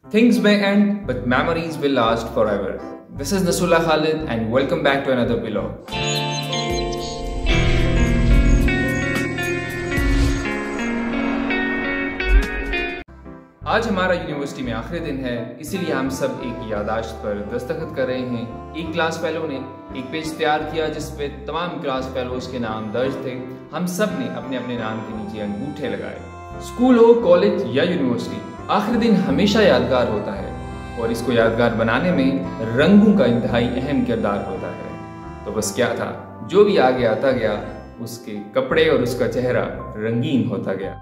Things may end, but memories will last forever. This is Nasrullah Khalid and welcome back to another vlog. आज हमारा university में आखिरी दिन है, इसीलिए हम सब एक याददाश्त पर दस्तखत कर रहे हैं। एक क्लास फेलो ने एक पेज तैयार किया जिस पे तमाम क्लास फेलोज के नाम दर्ज थे। हम सब ने अपने अपने नाम के नीचे अंगूठे लगाए। स्कूल हो, कॉलेज या यूनिवर्सिटी, आखिरी दिन हमेशा यादगार होता है और इसको यादगार बनाने में रंगों का इंतहाई अहम किरदार होता है। तो बस क्या था, जो भी आगे आता गया उसके कपड़े और उसका चेहरा रंगीन होता गया।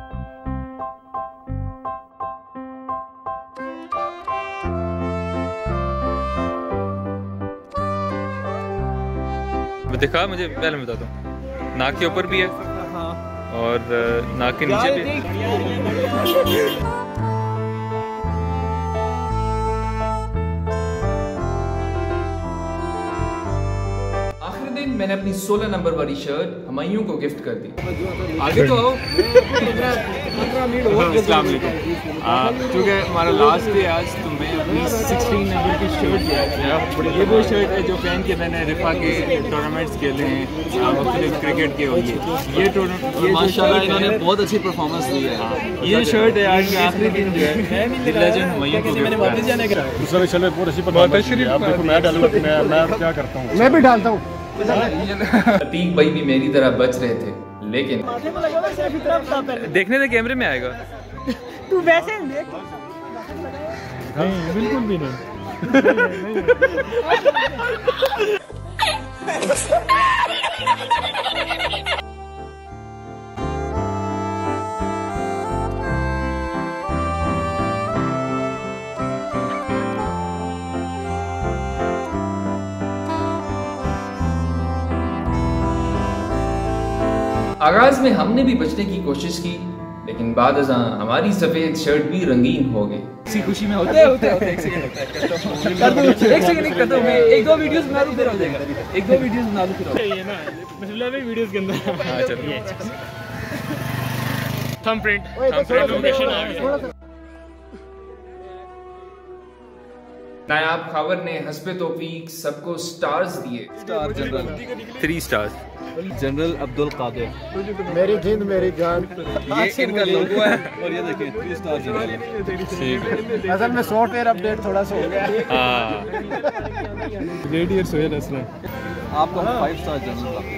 दिखा, मुझे पहले बता दो। नाक के ऊपर भी है और नाक के नीचे भी है। मैंने अपनी 16 नंबर वाली शर्ट हमायूं को गिफ्ट कर दी। आगे तो आओ। अस्सलाम वालेकुम। क्योंकि हमारा लास्ट डे आज, तो मैं अपनी 16 नंबर की शर्ट लिया। ये वो शर्ट है जो पहन के मैंने रिफा के टूर्नामेंट्स खेले हैं, मुख्तलिफ क्रिकेट के। ये टूर्नामेंट माशाल्लाह इन्होंने बहुत अच्छी परफॉर्मेंस दी है। ये शर्ट है आज का आखिरी दिन जो है लेजेंड हमायूं को गिफ्ट मैं क्या करता हूँ, मैं भी डालता हूँ। अतीक भाई भी मेरी तरह बच रहे थे, लेकिन देखने से कैमरे में आएगा। तू वैसे देख। नहीं, बिल्कुल भी नहीं। आगाज में हमने भी बचने की कोशिश की, लेकिन बाद हमारी सफेद शर्ट भी रंगीन हो गई। इसी खुशी में होते एक सेकंड कर दो, मैं एक दो वीडियोस बना दूं फिर हो जाएगा। एक दो वीडियोस बना दूं फिर हो जाएगा। ये ना मतलब में वीडियोस के अंदर। हां चलिए, थंबप्रिंट लोकेशन आ गया। नायाब खबर ने हस्बे तौफीक सबको स्टार्स दिए। Star general 3 stars. General Abdul Qadir, मेरी जिंद मेरी जान, ये इनका लोगो है। और ये देखिए 3 स्टार जनरल। असल में सॉफ्टवेयर अपडेट थोड़ा सा हो गया। हाँ, रेडियर सोहेल असलम आपको 5 स्टार जनरल।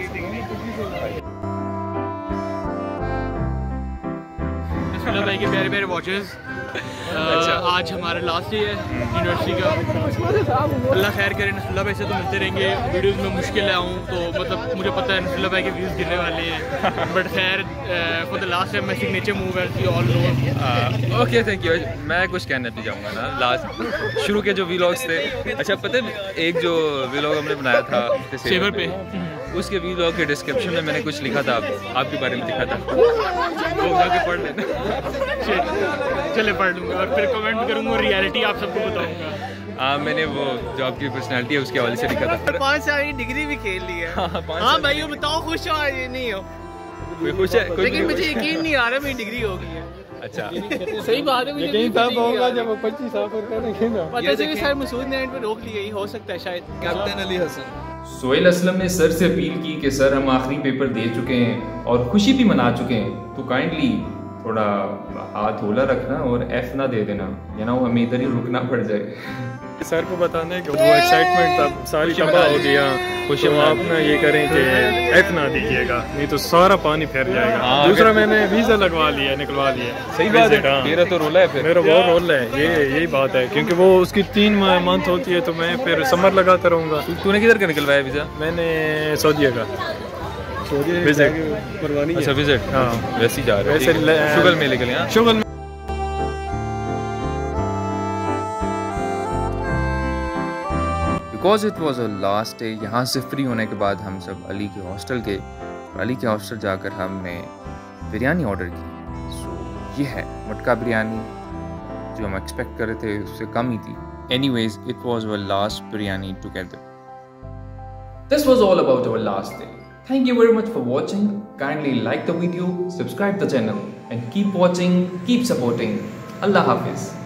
भाई के प्यारे प्यारे वॉचर्स, आज हमारा लास्ट डे है यूनिवर्सिटी का। अल्लाह खैर करे, नसरुल्लाह भाई से तो मिलते रहेंगे। वीडियोस में मुश्किल आऊँ तो मतलब मुझे पता है नसरुल्लाह भाई के व्यूज़ गिरने वाले हैं, बट खैर for the last time my signature move as you all know. Okay, thank you. मैं कुछ कहना नहीं चाहूँगा ना, लास्ट शुरू के जो व्लॉग्स थे। अच्छा, पता है एक जो व्लॉग हमने बनाया था सेवर पे, उसके व्लॉग के डिस्क्रिप्शन में मैंने कुछ लिखा था आपके बारे में, लिखा था, वो जाके पढ़ लेना। चले पढ़ लूँगा और फिर कमेंट भी करूँगा, रियलिटी आप सबको बताऊँगा। हाँ, मैंने वो जो आपकी पर्सनैलिटी है उसके हवाले से लिखा था। 5 साल की डिग्री भी खेल ली है। हाँ भाई बताओ, खुश हो या नहीं हो? खुश है, लेकिन मुझे यकीन नहीं आ रहा मेरी डिग्री हो गई है। अच्छा, सही बात है। मुझे यकीन तब होगा जब 25 साल पर पता चले सर मसूद ने पे रोक लिया, ही हो सकता है शायद। कैप्टन अली हसन सोहेल असलम ने सर से अपील की कि सर हम आखिरी पेपर दे चुके हैं और खुशी भी मना चुके हैं, तो काइंडली थोड़ा हाथ होला रखना और एफ ना दे देना, या ना हमें इधर ही रुकना पड़ जाए। सर को बताना है कि वो एक्साइटमेंट तब सारी तबाह हो गया। खुश आप ना ये करें कि एफ ना दीजिएगा, नहीं तो सारा पानी फैल जाएगा। दूसरा मैंने वीज़ा लगवा लिया, निकलवा लिया। सही बात है, मेरा तो रोल है, मेरा वो रोल है, यही बात है, क्योंकि वो उसकी 3 मंथ होती है, तो मैं फिर समर लगाता रहूँगा। तूने किधर का निकलवाया वीज़ा? मैंने सऊदीया का विजिट करवानी है। अच्छा, विजिट। हाँ, वैसे ही जा रहे हैं, शुगल मेले के लिए। शुगल because it was a last day, यहाँ से फ्री होने के बाद हम सब अली के हॉस्टल गए और अली के हॉस्टल जाकर हमने बिरयानी ऑर्डर की। सो ये है मटका बिरयानी, जो हम एक्सपेक्ट कर रहे थे उससे कम ही थी। Anyways, it was our last biryani together. This was all about our last day. Thank you very much for watching. Kindly like the video, subscribe the channel and keep watching, keep supporting. Allah Hafiz.